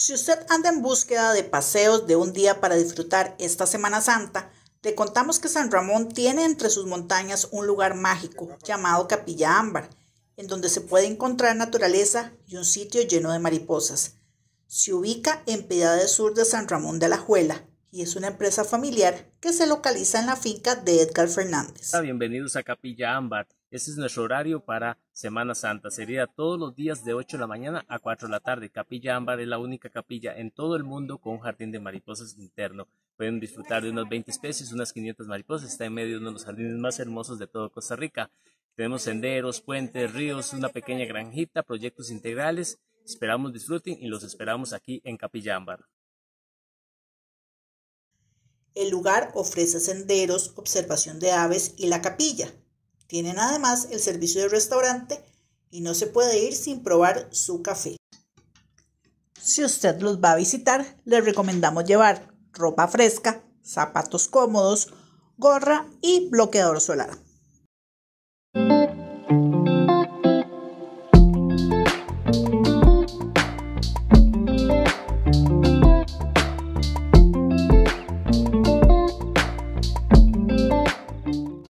Si usted anda en búsqueda de paseos de un día para disfrutar esta Semana Santa, le contamos que San Ramón tiene entre sus montañas un lugar mágico llamado Capilla Ámbar, en donde se puede encontrar naturaleza y un sitio lleno de mariposas. Se ubica en Piedades Sur de San Ramón de Alajuela y es una empresa familiar que se localiza en la finca de Edgar Fernández. Bienvenidos a Capilla Ámbar. Este es nuestro horario para Semana Santa. Sería todos los días de 8 de la mañana a 4 de la tarde. Capilla Ámbar es la única capilla en todo el mundo con un jardín de mariposas interno. Pueden disfrutar de unas 20 especies, unas 500 mariposas. Está en medio de uno de los jardines más hermosos de todo Costa Rica. Tenemos senderos, puentes, ríos, una pequeña granjita, proyectos integrales. Esperamos disfruten y los esperamos aquí en Capilla Ámbar. El lugar ofrece senderos, observación de aves y la capilla. Tienen además el servicio de restaurante y no se puede ir sin probar su café. Si usted los va a visitar, le recomendamos llevar ropa fresca, zapatos cómodos, gorra y bloqueador solar.